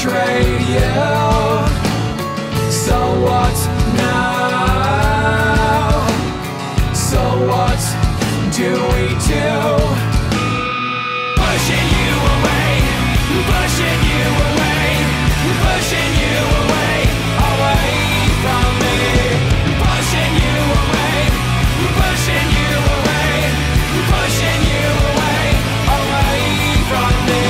betrayed you. So what now? So what do we do? Pushing you away, pushing you away, pushing you away, away from me. Pushing you away, pushing you away, pushing you away, away from me.